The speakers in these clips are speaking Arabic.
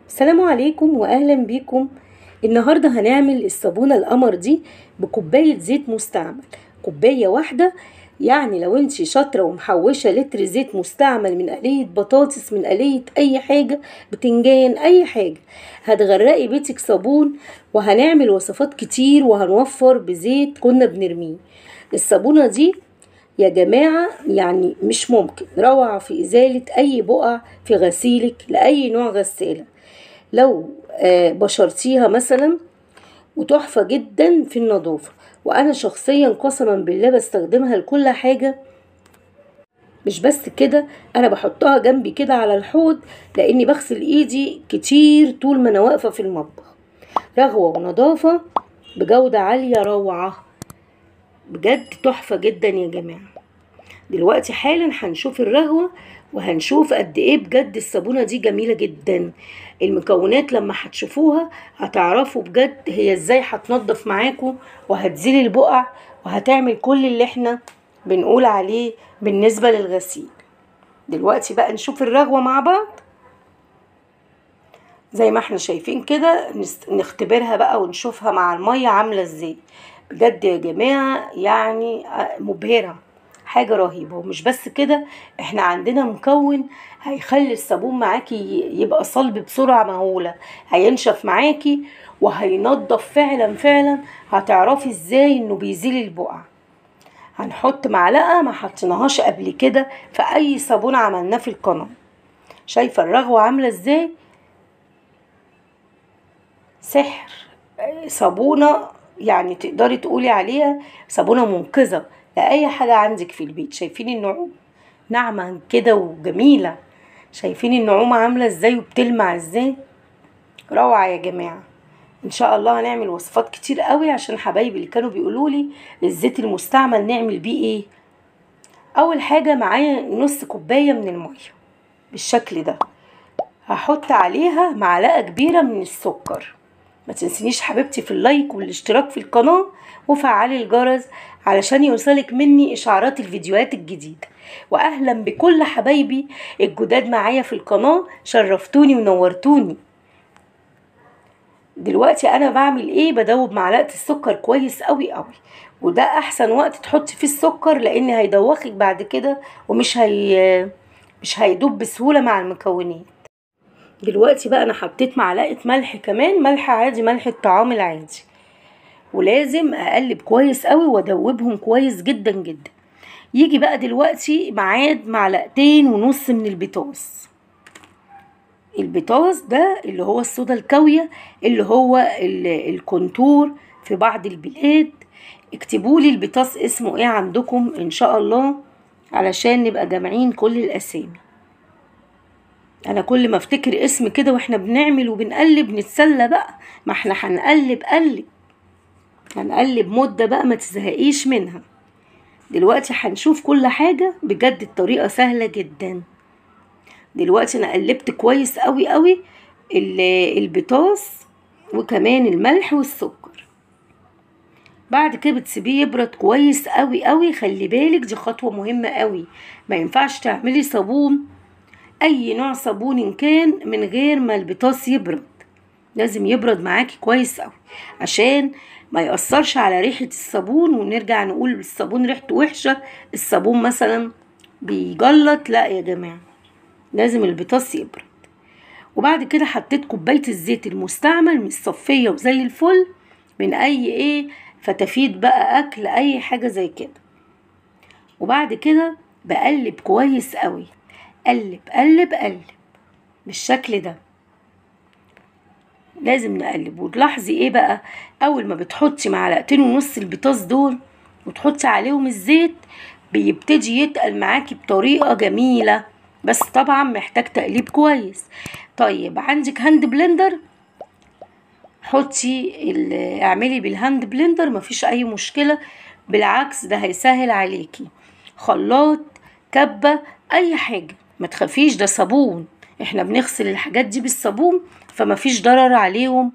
السلام عليكم واهلا بيكم. النهارده هنعمل الصابونه القمر دي بكوبايه زيت مستعمل، كوبايه واحده. يعني لو انت شاطره ومحوشه لتر زيت مستعمل من قليه بطاطس، من قليه اي حاجه، بتنجان، اي حاجه، هتغرقي بيتك صابون. وهنعمل وصفات كتير وهنوفر بزيت كنا بنرميه. الصابونه دي يا جماعة يعني مش ممكن، روعة في إزالة أي بقع في غسيلك لأي نوع غسالة. لو بشرتيها مثلا، وتحفة جدا في النظافة. وأنا شخصيا قسما بالله بستخدمها لكل حاجة. مش بس كده، أنا بحطها جنبي كده على الحوض، لأني بغسل إيدي كتير طول ما أنا واقفة في المطبخ. رغوة ونظافة بجودة عالية، روعة بجد، تحفة جدا يا جماعة. دلوقتي حالا هنشوف الرغوة، وهنشوف قد ايه بجد الصابونة دي جميلة جدا. المكونات لما هتشوفوها هتعرفوا بجد هي ازاي هتنضف معاكم، وهتزيل البقع، وهتعمل كل اللي احنا بنقول عليه بالنسبة للغسيل. دلوقتي بقى نشوف الرغوة مع بعض. زي ما احنا شايفين كده، نختبرها بقى ونشوفها مع المية عاملة ازاي. بجد يا جماعة يعني مبهرة، حاجة رهيبة. ومش بس كده، احنا عندنا مكون هيخلي الصابون معاكي يبقى صلب بسرعة مهولة، هينشف معاكي وهينضف فعلا فعلا. هتعرفي ازاي انه بيزيل البقع. هنحط معلقة ما حطيناهاش قبل كده في اي صابون عملناه في القناة. شايفة الرغوة عاملة ازاي؟ سحر. صابونة يعني تقدري تقولي عليها صابونة منقذة لأي حاجة عندك في البيت. شايفين النعوم ناعمة كده وجميلة؟ شايفين النعومة عاملة ازاي وبتلمع ازاي؟ روعة يا جماعة. ان شاء الله هنعمل وصفات كتير قوي، عشان حبايبي اللي كانوا بيقولولي الزيت المستعمل نعمل بيه ايه. اول حاجة معايا نص كوباية من المية بالشكل ده. هحط عليها معلقة كبيرة من السكر. ما تنسينيش حبيبتي في اللايك والاشتراك في القناة، وفعلي الجرس علشان يوصلك مني اشعارات الفيديوهات الجديدة. واهلا بكل حبايبي الجداد معايا في القناة، شرفتوني ونورتوني. دلوقتي انا بعمل ايه؟ بدوب معلقة السكر كويس قوي قوي. وده احسن وقت تحطي فيه السكر، لان هيدوخك بعد كده، ومش هي مش هيدوب بسهولة مع المكونات. دلوقتي بقى انا حطيت معلقة ملح كمان، ملح عادي، ملح الطعام العادي. ولازم اقلب كويس قوي وادوبهم كويس جدا جدا. يجي بقى دلوقتي ميعاد معلقتين ونص من البيتاز. البيتاز ده اللي هو الصودا الكاوية، اللي هو الكونتور في بعض البلاد. اكتبولي البيتاز اسمه ايه عندكم ان شاء الله، علشان نبقى جامعين كل الاسامي. انا كل ما افتكر اسم كده واحنا بنعمل وبنقلب نتسلى بقى. ما احنا هنقلب مدة بقى، ما تزهقيش منها. دلوقتي هنشوف كل حاجة بجد، الطريقة سهلة جدا. دلوقتي انا قلبت كويس قوي قوي البيتاز، وكمان الملح والسكر. بعد كده بتسيبيه يبرد كويس قوي قوي. خلي بالك دي خطوة مهمة قوي. ما ينفعش تعملي صابون، اي نوع صابون إن كان، من غير ما البيتاز يبرد. لازم يبرد معاكي كويس قوي، عشان ما يأثرش على ريحة الصابون ونرجع نقول الصابون ريحته وحشة، الصابون مثلا بيجلط. لا يا جماعة، لازم البيتاز يبرد. وبعد كده حطيت كوباية الزيت المستعمل من الصفية وزي الفل، من اي فتافيت بقى، اكل، اي حاجة زي كده. وبعد كده بقلب كويس قوي، قلب قلب قلب بالشكل ده. لازم نقلب. وتلاحظي ايه بقى؟ اول ما بتحطي معلقتين ونص البيتاز دول وتحطي عليهم الزيت، بيبتدي يتقل معاكي بطريقة جميلة، بس طبعا محتاج تقليب كويس. طيب عندك هاند بلندر؟ حطي اعملي بالهاند بلندر، مفيش اي مشكلة. بالعكس ده هيسهل عليكي. خلاط، كبة، اي حاجة، ما تخافيش، ده صابون. احنا بنغسل الحاجات دي بالصابون، فمفيش ضرر عليهم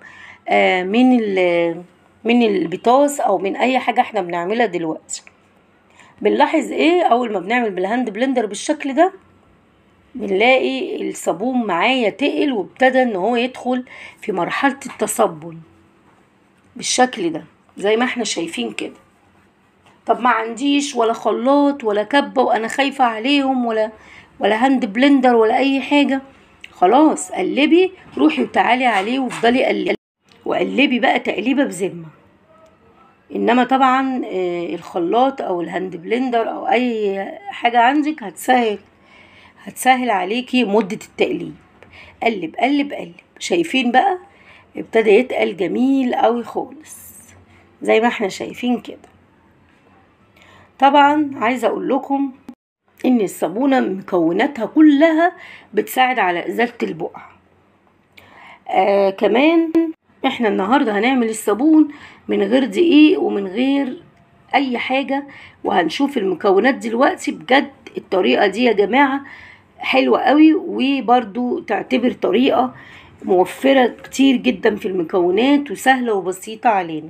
من البطاس او من اي حاجة احنا بنعملها دلوقتي. بنلاحظ ايه اول ما بنعمل بالهاند بلندر بالشكل ده؟ بنلاقي الصابون معايا تقل وابتدى ان هو يدخل في مرحلة التصبن بالشكل ده زي ما احنا شايفين كده. طب ما عنديش ولا خلاط ولا كبة وانا خايفة عليهم ولا هاند بلندر ولا اي حاجة، خلاص قلبي، روحي وتعالي عليه وافضلي قلبي وقلبي بقى تقليبة بذمة. انما طبعا الخلاط او الهاند بلندر او اي حاجة عندك هتسهل عليكي مدة التقليب. قلب قلب قلب. شايفين بقى ابتدى يتقل جميل قوي خالص زي ما احنا شايفين كده. طبعا عايزة اقول لكم ان الصابونة مكوناتها كلها بتساعد على ازالة البقع. كمان احنا النهاردة هنعمل الصابون من غير دقيق ومن غير اي حاجة، وهنشوف المكونات دلوقتي. بجد الطريقة دي يا جماعة حلوة قوي، وبرضو تعتبر طريقة موفرة كتير جدا في المكونات وسهلة وبسيطة علينا.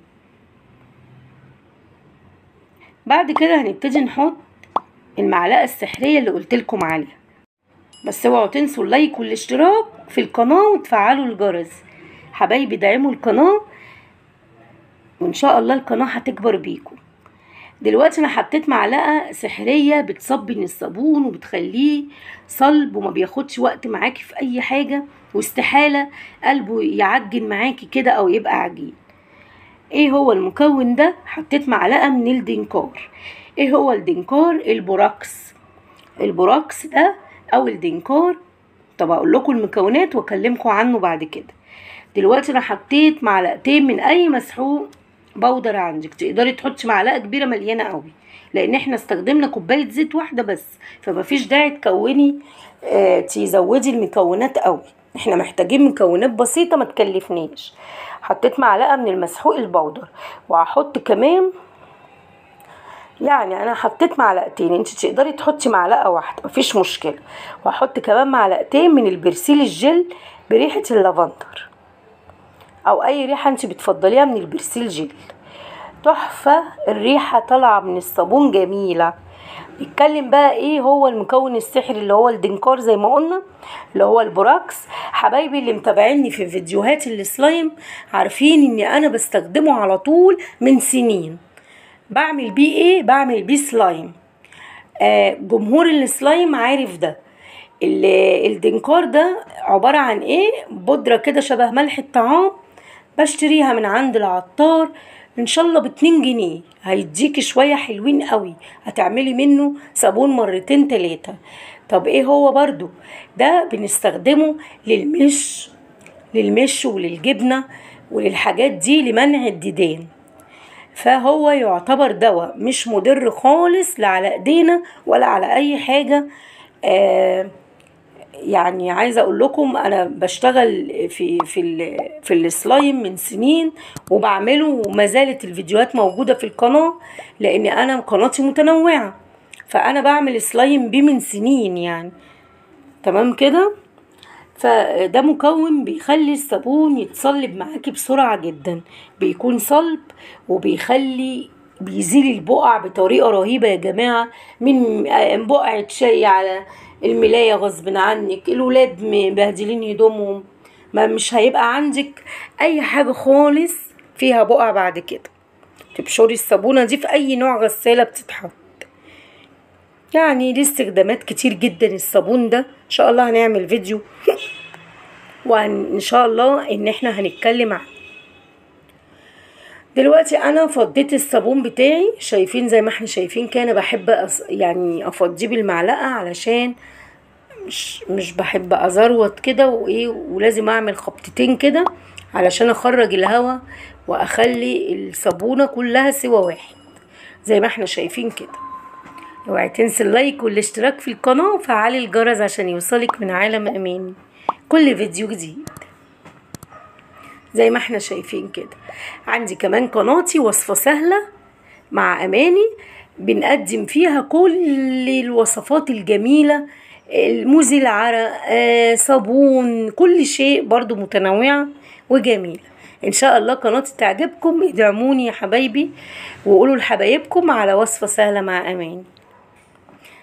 بعد كده هنبتدي نحط المعلقة السحرية اللي قلتلكم عليها، بس اوعوا تنسوا اللايك والاشتراك في القناة وتفعلوا الجرس. حبايبي دعموا القناة وان شاء الله القناة هتكبر بيكم. دلوقتي انا حطيت معلقة سحرية بتصبن الصابون وبتخليه صلب وما بياخدش وقت معاكي في اي حاجة، واستحالة قلبه يعجن معاكي كده او يبقى عجين. ايه هو المكون ده؟ حطيت معلقة من الدنكار. ايه هو الدنكار؟ البوراكس ده او الدنكار. طب اقول لكم المكونات واكلمكم عنه بعد كده. دلوقتي انا حطيت معلقتين من اي مسحوق بودر عندك. تقدري تحطي معلقه كبيره مليانه قوي، لان احنا استخدمنا كوبايه زيت واحده بس، فمفيش داعي تكوني تزودي المكونات قوي. احنا محتاجين مكونات بسيطه ما تكلفنيش. حطيت معلقه من المسحوق البودر، وهحط كمان يعني انا حطيت معلقتين، انت تقدري تحطي معلقه واحده مفيش مشكله. وهحط كمان معلقتين من البرسيل الجل بريحه اللافندر او اي ريحه انت بتفضليها من البرسيل جل. تحفه الريحه طالعه من الصابون جميله. نتكلم بقى ايه هو المكون السحري اللي هو الدنكار زي ما قلنا، اللي هو البوراكس. حبايبي اللي متابعيني في فيديوهات السلايم عارفين اني انا بستخدمه على طول من سنين. بعمل بيه ايه؟ بعمل بيه سلايم. جمهور السلايم عارف ده. الدنكار ده عبارة عن ايه؟ بودرة كده شبه ملح الطعام، بشتريها من عند العطار ان شاء الله ب2 جنيه. هيديكي شوية حلوين قوي، هتعملي منه صابون 2 3. طب ايه هو برضو ده؟ بنستخدمه للمش وللجبنة وللحاجات دي لمنع الديدان. فهو يعتبر دواء مش مضر خالص لا على ايدينا ولا على اي حاجة. يعني عايزه اقول لكم انا بشتغل في السلايم من سنين وبعمله، وما زالت الفيديوهات موجوده في القناه لان انا قناتي متنوعه، فانا بعمل سلايم بيه من سنين يعني. تمام كده. فده مكون بيخلي الصابون يتصلب معاكي بسرعه جدا، بيكون صلب بيزيل البقع بطريقه رهيبه يا جماعه. من بقعه شاي على الملايه غصب عنك، الولاد مبهدلين هدومهم، ما مش هيبقى عندك اي حاجه خالص فيها بقع بعد كده. تبشري الصابونه دي في اي نوع غساله بتتحط. يعني ليه استخدامات كتير جدا الصابون ده. ان شاء الله هنعمل فيديو وان شاء الله ان احنا هنتكلم عنه. دلوقتي انا فضيت الصابون بتاعي، شايفين زي ما احنا شايفين كده. انا بحب يعني افضيه بالمعلقه علشان مش بحب ازروط كده وايه، ولازم اعمل خبطتين كده علشان اخرج الهواء واخلي الصابونه كلها سوا واحد زي ما احنا شايفين كده. اوعي تنسي اللايك والاشتراك في القناه وفعلي الجرس عشان يوصلك من عالم اماني كل فيديو جديد زي ما احنا شايفين كده. عندي كمان قناتي وصفة سهلة مع اماني، بنقدم فيها كل الوصفات الجميلة، المزيل عرق، صابون، كل شيء برضو متنوعة وجميلة. ان شاء الله قناتي تعجبكم. ادعموني يا حبايبي وقولوا لحبايبكم على وصفة سهلة مع اماني.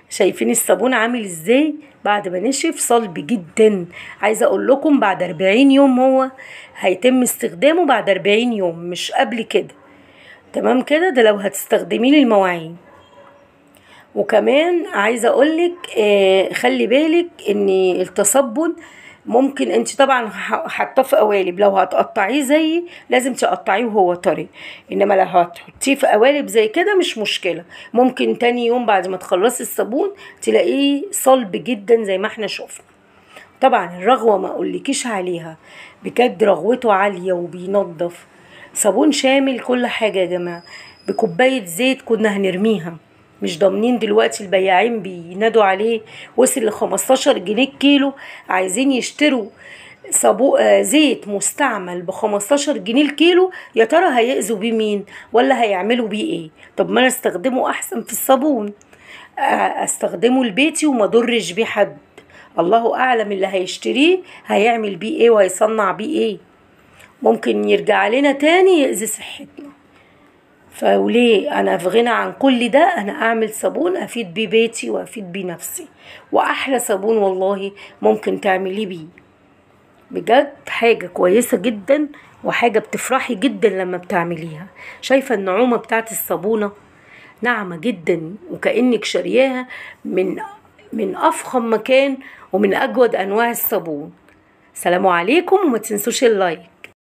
شايفين الصابون عامل ازاي بعد ما نشف؟ صلب جدا. عايزه اقول لكم بعد 40 يوم هو هيتم استخدامه، بعد 40 يوم مش قبل كده. تمام كده، ده لو هتستخدميه للمواعين. وكمان عايزه اقولك خلي بالك ان التصبن ممكن انت طبعا حاطاه في قوالب، لو هتقطعيه زي لازم تقطعيه وهو طري، انما لو هتحطيه في قوالب زي كده مش مشكله، ممكن تاني يوم بعد ما تخلصي الصابون تلاقيه صلب جدا زي ما احنا شفنا. طبعا الرغوه ما اقولكيش عليها، بجد رغوته عاليه وبينضف. صابون شامل كل حاجه يا جماعه. بكوبايه زيت كنا هنرميها، مش ضامنين دلوقتي البياعين بينادوا عليه وصل ل15 جنيه الكيلو، عايزين يشتروا زيت مستعمل ب15 جنيه الكيلو. يا ترى هيأذوا بيه مين ولا هيعملوا بيه ايه؟ طب ما انا استخدمه احسن في الصابون، استخدمه لبيتي وما ضرش بيه حد. الله اعلم اللي هيشتريه هيعمل بيه ايه وهيصنع بيه ايه، ممكن يرجع لنا تاني يأذي صحتنا. فوليه انا في غنى عن كل ده؟ انا اعمل صابون افيد بيه بيتي وافيد بيه نفسي، واحلى صابون والله ممكن تعمليه بيه. بجد حاجة كويسة جدا وحاجة بتفرحي جدا لما بتعمليها. شايفة النعومة بتاعت الصابونة؟ ناعمة جدا وكأنك شارياها من افخم مكان ومن اجود انواع الصابون. سلام عليكم، وما تنسوش اللايك.